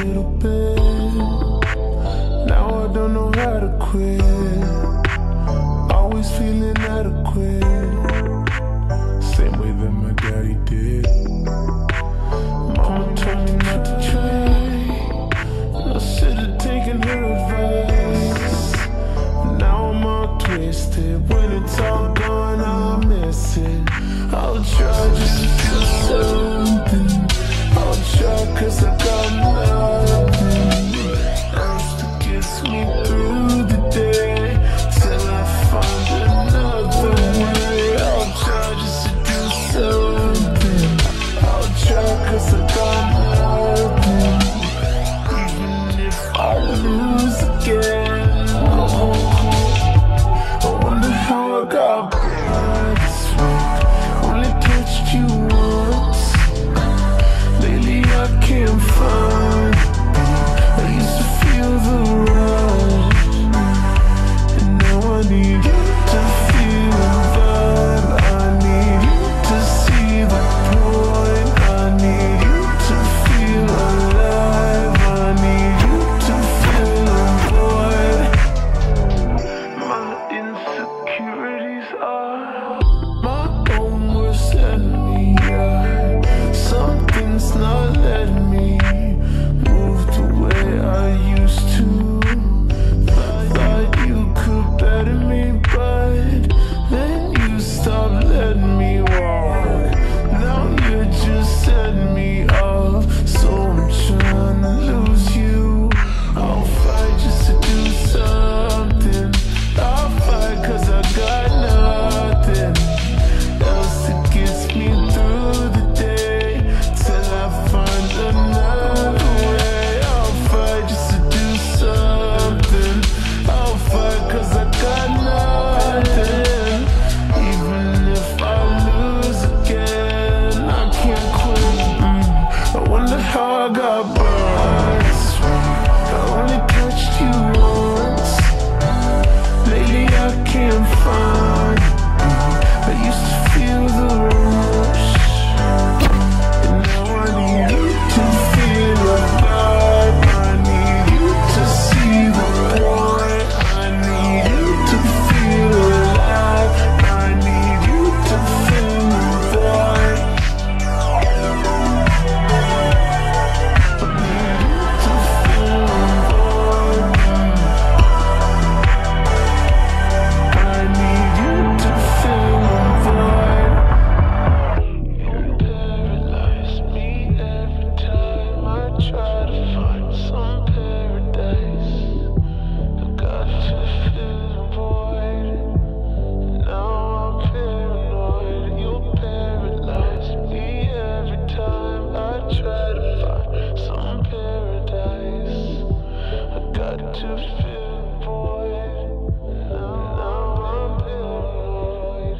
little bit. Now I don't know how to quit. Always feeling adequate, same way that my daddy did. Mama told me not to try. I should've taken her advice. Now I'm all twisted. When it's all gone, I'll miss it. I'll try just to feel something. I'll try cause I got nothing else that gets me through the day, till I find another way. I'll try just to do something. I'll try cause I got nothing, even if I lose again. I wonder how I got back this way. Only touched you once. Lately I can't find. I used to feel the rush, and now I need you to feel the vibe. I need you to see the point. I need you to feel alive. I need you to feel avoid. My insecurities are my own worst enemy. Something's not letting me move the way I used to. Thought you could better me, but then you stopped letting me walk. Now you're just setting me off, so I'm trying to lose you. I'll fight just to do something. I'll fight cause I got nothing else that gets me through the day, till I find another way. I'll fight just to do something. I'll fight cause I got nothing, even if I lose again. I can't quit. I wonder how I got burned this way. I only touched you once. Lately I can't find. I used to feel the rush, and now I need you to feel alive. I need you to see the point. I need you to feel alive. I need you to feel the void. I need you to feel the void. I need you to feel the void. You paralyze me every time I try to find some paradise. I got to fill the void. Now I'm paranoid. You paralyze me every time I try to find some paradise. I got to fill the void. Now I'm paranoid.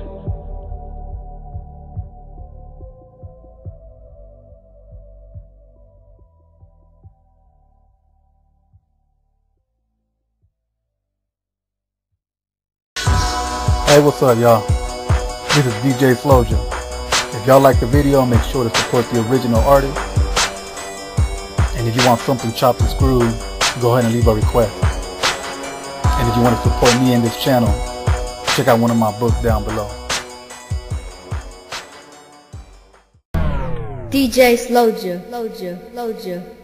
Hey, what's up, y'all? This is DJ Slowja. If y'all like the video, make sure to support the original artist. And if you want something chopped and screwed, go ahead and leave a request. And if you want to support me in this channel, check out one of my books down below. DJ Slowja.